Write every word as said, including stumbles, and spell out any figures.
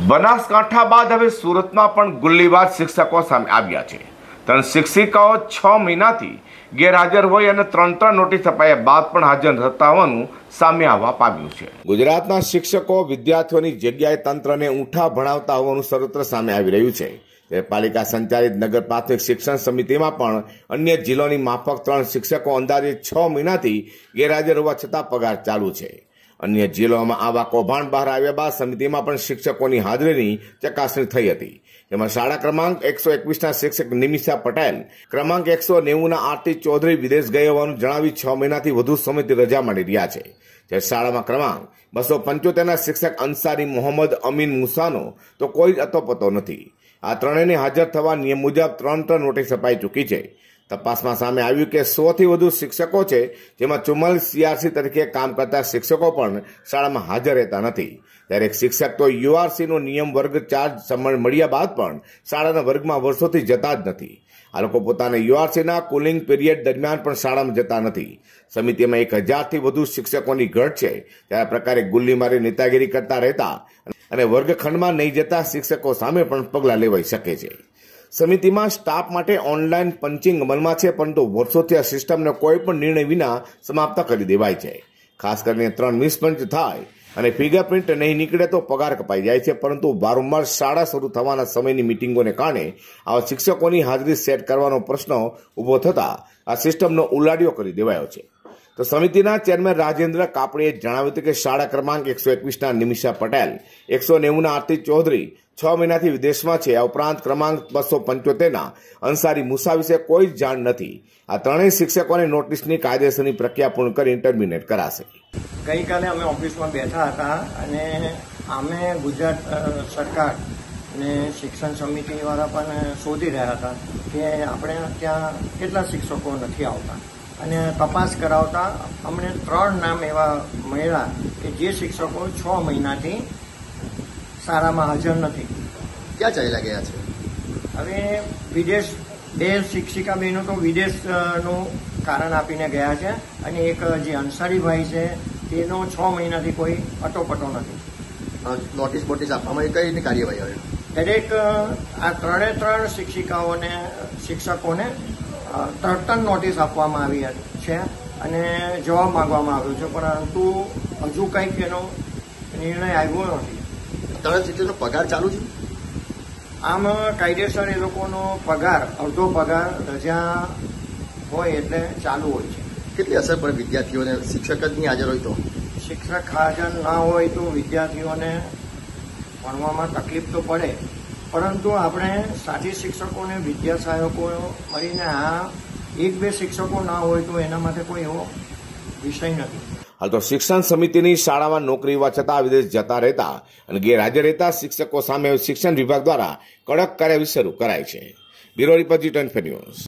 બનાસકાંઠા બાદ હવે સુરતમાં પણ ગુલ્લીબાજ શિક્ષકો સામે આવ્યા છે। ત્રણ શિક્ષિકાઓ છ મહિનાથી ગેરહાજર હોય અને ત્રણ ત્રણ નોટિસ અપાયા બાદ પણ હાજર રહેતા હોવાનું સામે આવવા પામ્યું છે। ગુજરાતના શિક્ષકો વિદ્યાર્થીઓની જગ્યાએ તંત્રને ઊંઠા ભણાવતા હોવાનું સર્વત્ર સામે આવી રહ્યું છે। પાલિકા સંચાલિત નગર પ્રાથમિક શિક્ષણ સમિતિમાં પણ અન્ય જિલ્લાની માફક ત્રણ શિક્ષકો અંદાજે છ મહિનાથી ગેરહાજર હોવા છતાં પગાર ચાલુ છે। અન્ય જિલ્લાઓમાં આવા કૌભાંડ બહાર આવ્યા બાદ સમિતિમાં પણ શિક્ષકોની હાજરીની ચકાસણી થઈ હતી। જેમાં શાળા ક્રમાંક એકસો એકવીસના શિક્ષક નિમિષા પટેલ, ક્રમાંક એકસો નેવુંના આરતી ચૌધરી વિદેશ ગયા હોવાનું જણાવી છ મહિનાથી વધુ સમયથી રજા મળી રહ્યા છે। જ્યારે શાળામાં ક્રમાંક બસો પંચોતેરના શિક્ષક અંસારી મોહમ્મદ અમીન મુસાનો તો કોઈ અતોપતો નથી। આ ત્રણેયને હાજર થવા નિયમ મુજબ ત્રણ ત્રણ નોટિસ અપાઈ ચૂકી છે। તપાસમાં સામે આવ્યું કે સો થી વધુ શિક્ષકો છે, જેમાં ચુમ્માલીસ સીઆરસી તરીકે કામ કરતા શિક્ષકો પણ શાળામાં હાજર રહેતા નથી। ત્યારે એક શિક્ષક તો યુઆરસીનો નિયમ વર્ગ ચાર્જ સમય મળ્યા બાદ પણ શાળાના વર્ગમાં વર્ષોથી જતા જ નથી। આ લોકો પોતાના યુઆરસીના કુલિંગ પીરિયડ દરમિયાન પણ શાળામાં જતા નથી। સમિતિમાં એક હજારથી વધુ શિક્ષકોની ઘટ છે। ત્યારે આ પ્રકારે ગુલ્લીમારી નેતાગીરી કરતા રહેતા અને વર્ગખંડમાં નહીં જતા શિક્ષકો સામે પણ પગલાં લેવાઈ શકે છે। સમિતિમાં સ્ટાફ માટે ઓનલાઈન પંચિંગ અમલમાં છે, પરંતુ વર્ષોથી આ સિસ્ટમને કોઈ પણ નિર્ણય વિના સમાપ્ત કરી દેવાય છે। ખાસ કરીને ત્રણ મિસપંચ થાય અને ફિંગરપ્રિન્ટ નહીં નીકળે તો પગાર કપાઈ જાય છે, પરંતુ વારંવાર શાળા શરૂ થવાના સમયની મિટિંગોને કારણે આવા શિક્ષકોની હાજરી સેટ કરવાનો પ્રશ્ન ઊભો થતા આ સિસ્ટમનો ઉલાડિયો કરી દેવાયો છે। તો સમિતિના ચેરમેન રાજેન્દ્ર કાપડીએ જણાવ્યું હતું કે શાળા ક્રમાંક એકસો એકવીસના નિમિષા પટેલ, એકસો નેવુંના આરતી ચૌધરી છ મહિનાથી વિદેશમાં છે। આ ઉપરાંત ક્રમાંક બસો પંચોતેરના અંસારી મુસા વિશે કોઈ જ જાણ નથી। આ ત્રણેય શિક્ષકોને નોટિસની કાયદેસરની પ્રક્રિયા પૂર્ણ કરી ટર્મિનેટ કરાશે। ગઈકાલે અમે ઓફિસમાં બેઠા હતા અને અમે ગુજરાત સરકાર ને શિક્ષણ સમિતિવાળા પણ શોધી રહ્યા હતા કે આપણે ત્યાં કેટલા શિક્ષકો નથી આવતા અને તપાસ કરાવતા અમને ત્રણ નામ એવા મળ્યા કે જે શિક્ષકો છ મહિનાથી શાળામાં હાજર નથી। ક્યાં ચાલ્યા ગયા છે? હવે વિદેશ બે શિક્ષિકા બહેનો તો વિદેશનું કારણ આપીને ગયા છે અને એક જે અંસારીભાઈ છે તેનો છ મહિનાથી કોઈ અટોપટો નથી। નોટિસ બોટિસ આપવામાં કઈ રીતની કાર્યવાહી આવે? દરેક આ ત્રણે ત્રણ શિક્ષિકાઓને શિક્ષકોને તરત નોટિસ આપવામાં આવી છે અને જવાબ માંગવામાં આવ્યો છે, પરંતુ હજુ કંઈક એનો નિર્ણય આવ્યો નથી। ત્રણ શિક્ષકનો પગાર ચાલુ છે? આમ કાયદેસર એ લોકોનો પગાર અડધો પગાર રજા હોય એટલે ચાલુ હોય છે। કેટલી અસર પડે વિદ્યાર્થીઓને? શિક્ષક જ નહીં હાજર હોય તો? શિક્ષક હાજર ના હોય તો વિદ્યાર્થીઓને ભણવામાં તકલીફ તો પડે, પરંતુ આપણે સાથી શિક્ષકોને વિદ્યા સહાયકો મળીને આ એક બે શિક્ષકો ના હોય તો એના માટે કોઈ એવો વિષય નથી। હાલ તો શિક્ષણ સમિતિની શાળામાં નોકરી હોવા છતાં વિદેશ જતા રહેતા અને ગેરહાજર રહેતા શિક્ષકો સામે શિક્ષણ વિભાગ દ્વારા કડક કાર્યવાહી શરૂ કરાઈ છે। Bureau report G twenty four news.